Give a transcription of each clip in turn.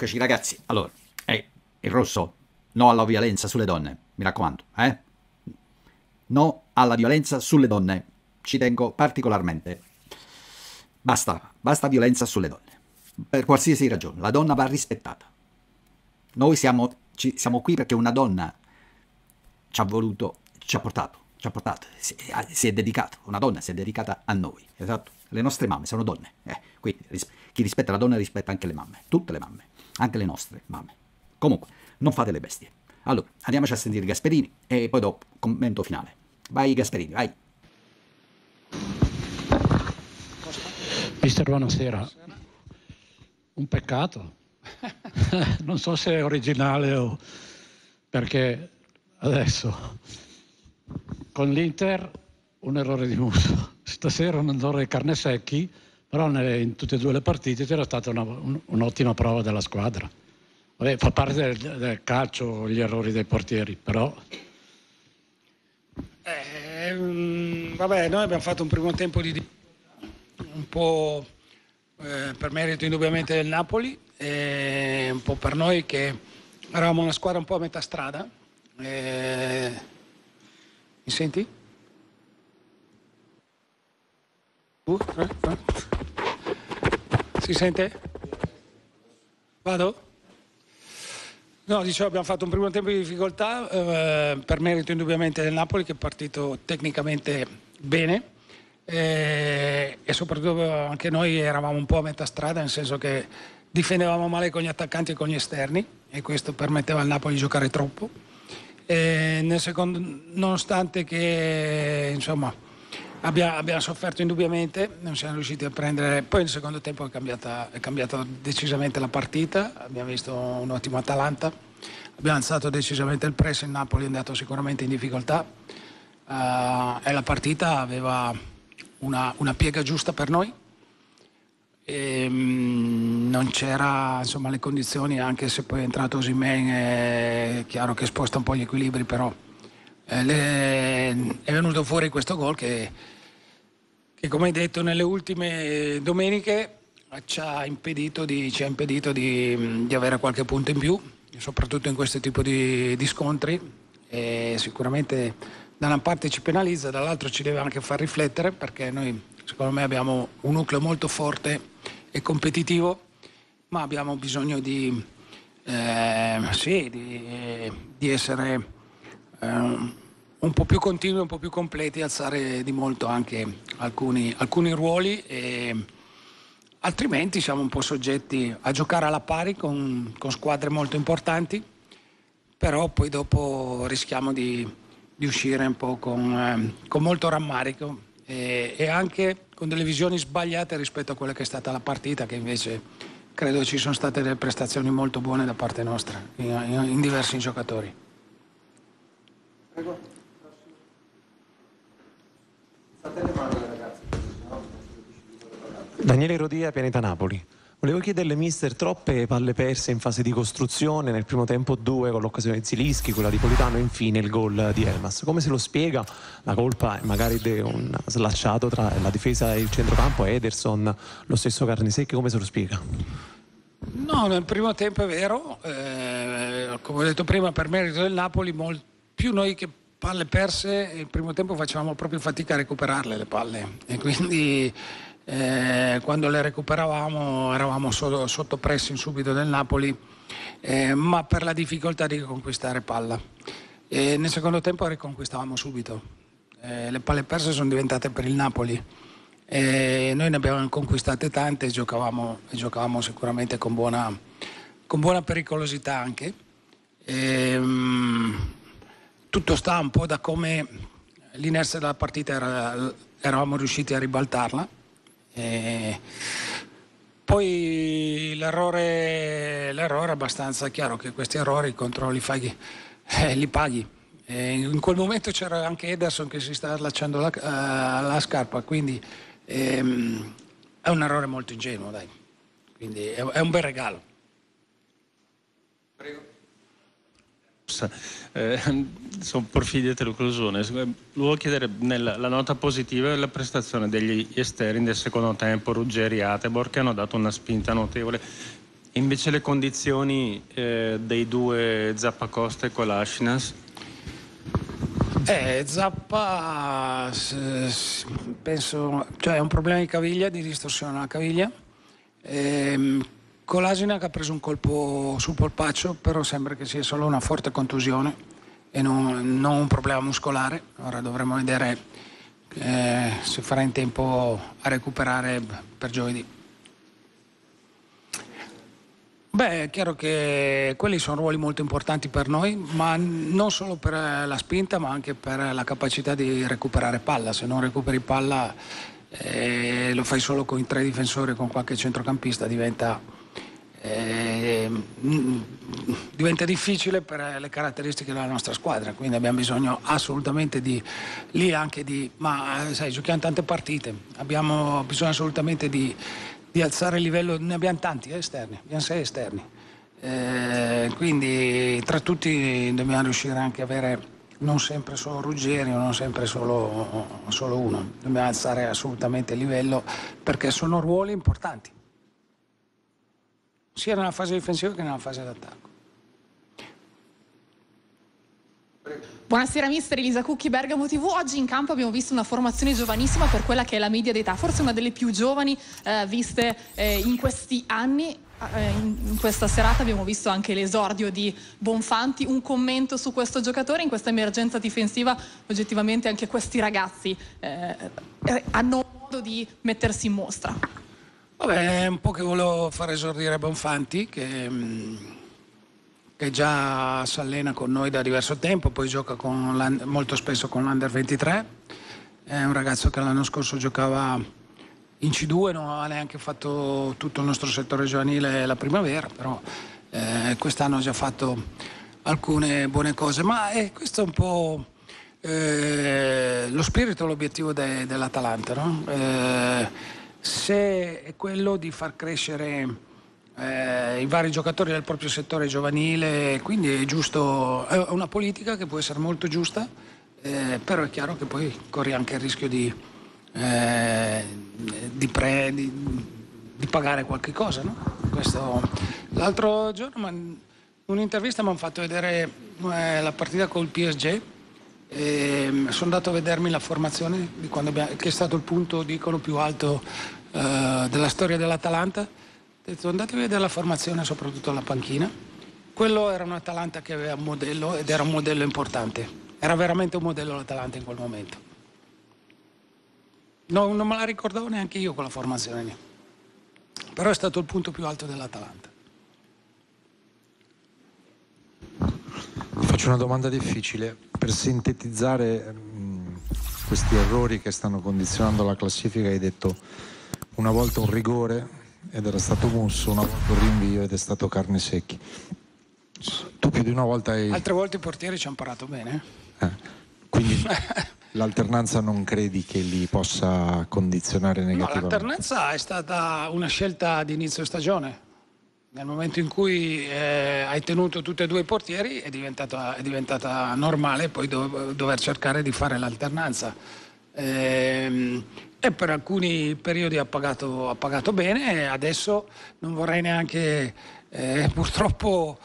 Eccoci ragazzi, allora, il rosso, no alla violenza sulle donne, mi raccomando, no alla violenza sulle donne, ci tengo particolarmente. Basta violenza sulle donne, per qualsiasi ragione, la donna va rispettata. Noi siamo qui perché una donna ci ha portato, si è dedicata, una donna si è dedicata a noi, esatto. Le nostre mamme sono donne, quindi chi rispetta la donna rispetta anche le mamme, tutte le mamme, anche le nostre mamme. Comunque, non fate le bestie. Allora, andiamoci a sentire Gasperini e poi dopo commento finale. Vai Gasperini, vai. Mister, buonasera. Un peccato. Non so se è originale o perché adesso con l'Inter un errore di Musso. Stasera un errore di Carnesecchi, però in tutte e due le partite c'era stata un'ottima prova della squadra. Vabbè, fa parte del calcio gli errori dei portieri, però... Vabbè, noi abbiamo fatto un primo tempo un po' per merito indubbiamente del Napoli, e un po' per noi che eravamo una squadra un po' a metà strada. Mi senti? Si sente? Vado? No, dicevo, abbiamo fatto un primo tempo di difficoltà per merito indubbiamente del Napoli, che è partito tecnicamente bene, e soprattutto anche noi eravamo un po' a metà strada, nel senso che difendevamo male con gli attaccanti e con gli esterni, e questo permetteva al Napoli di giocare troppo. Nel secondo, nonostante che insomma abbiamo sofferto indubbiamente, non siamo riusciti a prendere. Poi nel secondo tempo è cambiata decisamente la partita, abbiamo visto un ottimo Atalanta, abbiamo alzato decisamente il press, il Napoli è andato sicuramente in difficoltà, e la partita aveva una piega giusta per noi, e non c'era insomma le condizioni, anche se poi è entrato Osimhen, è chiaro che sposta un po' gli equilibri, però è venuto fuori questo gol che come hai detto nelle ultime domeniche ci ha impedito di avere qualche punto in più, soprattutto in questo tipo di scontri, e sicuramente da una parte ci penalizza, dall'altro ci deve anche far riflettere, perché noi secondo me abbiamo un nucleo molto forte e competitivo, ma abbiamo bisogno di essere un po' più continui, un po' più completi, alzare di molto anche alcuni ruoli, e altrimenti siamo un po' soggetti a giocare alla pari con squadre molto importanti, però poi dopo rischiamo di uscire un po' con molto rammarico, e anche con delle visioni sbagliate rispetto a quella che è stata la partita, che invece credo ci sono state delle prestazioni molto buone da parte nostra in diversi giocatori. Prego. State le mani, ragazzi. Daniele Rodia, Pianeta Napoli. Volevo chiederle, mister, troppe palle perse in fase di costruzione, nel primo tempo 2 con l'occasione di Zilinski, quella di Politano e infine il gol di Elmas. Come se lo spiega? La colpa è magari di un slacciato tra la difesa e il centrocampo, Ederson, lo stesso Carnesecchi, come se lo spiega? No, nel primo tempo è vero, come ho detto prima, per merito del Napoli, più noi che palle perse, il primo tempo facevamo proprio fatica a recuperarle le palle, e quindi quando le recuperavamo eravamo sotto pressing subito del Napoli, ma per la difficoltà di conquistare palla. Nel secondo tempo riconquistavamo subito, le palle perse sono diventate per il Napoli, noi ne abbiamo conquistate tante, e giocavamo sicuramente con buona pericolosità anche. Tutto sta un po' da come l'inerzia della partita eravamo riusciti a ribaltarla. Poi l'errore è abbastanza chiaro, che questi errori contro li paghi. In quel momento c'era anche Ederson che si sta allacciando la scarpa, quindi è un errore molto ingenuo, dai. Quindi è un bel regalo. Prego. Sono Porfidio Teleclusone. Volevo chiedere, la nota positiva della prestazione degli esterni del secondo tempo, Ruggeri e Atebor, che hanno dato una spinta notevole. E invece le condizioni dei due Zappacosta e Kolasinac? Zappa, penso, cioè è un problema di caviglia, di distorsione alla caviglia. Kolasinac ha preso un colpo sul polpaccio, però sembra che sia solo una forte contusione e non un problema muscolare. Ora dovremo vedere se farà in tempo a recuperare per giovedì. Beh, è chiaro che quelli sono ruoli molto importanti per noi, ma non solo per la spinta, ma anche per la capacità di recuperare palla. Se non recuperi palla, lo fai solo con i 3 difensori e con qualche centrocampista, diventa difficile per le caratteristiche della nostra squadra. Quindi abbiamo bisogno assolutamente ma sai, giochiamo tante partite, abbiamo bisogno assolutamente di alzare il livello. Ne abbiamo tanti esterni, abbiamo 6 esterni, quindi tra tutti dobbiamo riuscire anche a avere non sempre solo Ruggeri o non sempre solo uno. Dobbiamo alzare assolutamente il livello, perché sono ruoli importanti sia nella fase difensiva che nella fase d'attacco. Buonasera mister, Elisa Cucchi, Bergamo TV. Oggi in campo abbiamo visto una formazione giovanissima per quella che è la media d'età, forse una delle più giovani viste in questi anni. In questa serata abbiamo visto anche l'esordio di Bonfanti. Un commento su questo giocatore in questa emergenza difensiva? Oggettivamente anche questi ragazzi hanno modo di mettersi in mostra. Vabbè, è un po' che volevo far esordire Bonfanti, che già si allena con noi da diverso tempo, poi gioca molto spesso con l'Under 23. È un ragazzo che l'anno scorso giocava in C2, non ha neanche fatto tutto il nostro settore giovanile la primavera, però quest'anno ha già fatto alcune buone cose. Ma questo è un po' lo spirito, l'obiettivo dell'Atalanta, no? Se è quello di far crescere i vari giocatori del proprio settore giovanile, quindi è giusto, è una politica che può essere molto giusta, però è chiaro che poi corri anche il rischio di pagare qualche cosa, no? L'altro giorno un'intervista mi hanno fatto vedere la partita col PSG. Sono andato a vedermi la formazione di che è stato il punto, dicono, più alto della storia dell'Atalanta. Ho detto, andate a vedere la formazione, soprattutto la panchina. Quello era un Atalanta che aveva un modello, ed era un modello importante. Era veramente un modello l'Atalanta in quel momento. Non me la ricordavo neanche io quella formazione lì. Però è stato il punto più alto dell'Atalanta. Faccio una domanda difficile per sintetizzare questi errori che stanno condizionando la classifica. Hai detto una volta un rigore ed era stato Musso, una volta un rinvio ed è stato Carnesecchi. Tu più di una volta hai... Altre volte i portieri ci hanno parato bene. Quindi l'alternanza non credi che li possa condizionare negativamente? No, l'alternanza è stata una scelta di inizio stagione. Nel momento in cui hai tenuto tutti e due i portieri è diventata normale poi dover cercare di fare l'alternanza. E per alcuni periodi ha pagato bene, e adesso non vorrei neanche, purtroppo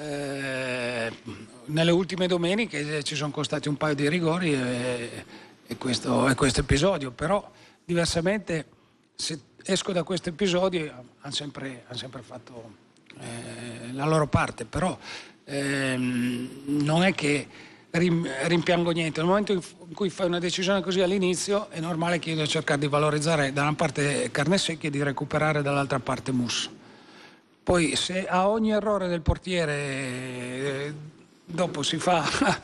nelle ultime domeniche ci sono costati un paio di rigori e questo episodio, però diversamente se esco da questo episodio hanno sempre fatto la loro parte, però non è che rimpiango niente. Nel momento in cui fai una decisione così all'inizio è normale che io devo cercare di valorizzare da una parte Carnesecchi e di recuperare dall'altra parte Musso. Poi se a ogni errore del portiere dopo si fa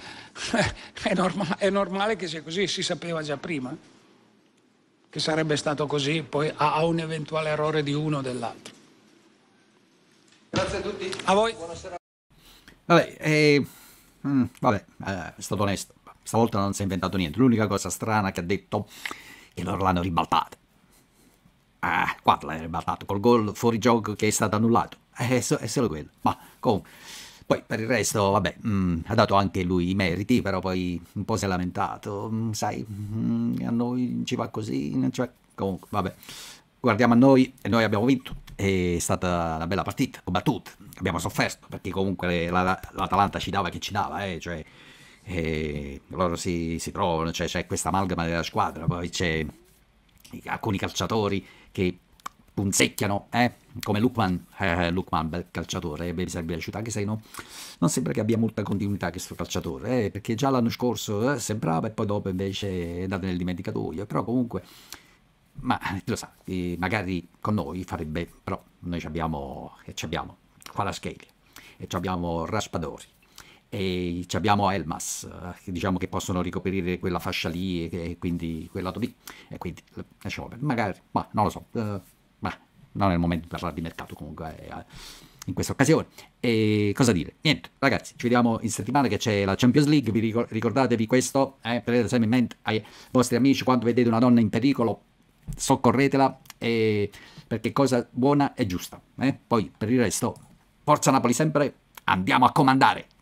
è normale che sia così, si sapeva già prima che sarebbe stato così, poi a un eventuale errore di uno o dell'altro. Grazie a tutti. A voi. Buonasera. Vabbè, è stato onesto. Stavolta non si è inventato niente. L'unica cosa strana che ha detto è che loro l'hanno ribaltata. Qua l'hanno ribaltato col gol fuori gioco che è stato annullato. È solo quello. Ma comunque, poi per il resto, vabbè, ha dato anche lui i meriti, però poi un po' si è lamentato. Sai, a noi ci va così. Cioè, comunque, vabbè, guardiamo a noi e noi abbiamo vinto. è stata una bella partita, combattuta, abbiamo sofferto perché comunque l'Atalanta ci dava che ci dava, cioè, loro si trovano, cioè, c'è questa amalgama della squadra, poi c'è alcuni calciatori che punzecchiano, come Lookman, bel calciatore, mi sarebbe piaciuto, anche se non sembra che abbia molta continuità questo calciatore, perché già l'anno scorso sembrava e poi dopo invece è andato nel dimenticatoio, però comunque, ma lo sa, magari con noi farebbe, però noi abbiamo Kvaratskhelia, e abbiamo Raspadori, e abbiamo Elmas, diciamo che possono ricoprire quella fascia lì e quindi quel lato lì, e quindi lasciamo magari, ma non lo so, ma non è il momento di parlare di mercato comunque in questa occasione. E cosa dire? Niente, ragazzi, ci vediamo in settimana che c'è la Champions League, ricordatevi questo, tenete sempre in mente ai vostri amici, quando vedete una donna in pericolo soccorretela, perché cosa buona e giusta, poi per il resto forza Napoli sempre, andiamo a comandare.